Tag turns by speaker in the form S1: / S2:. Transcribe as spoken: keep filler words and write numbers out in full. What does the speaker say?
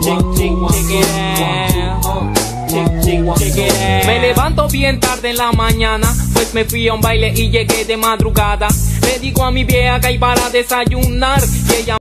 S1: Me levanto bien tarde en la mañana, pues me fui a un baile y llegué de madrugada. Le digo a mi vieja que hay para desayunar y ella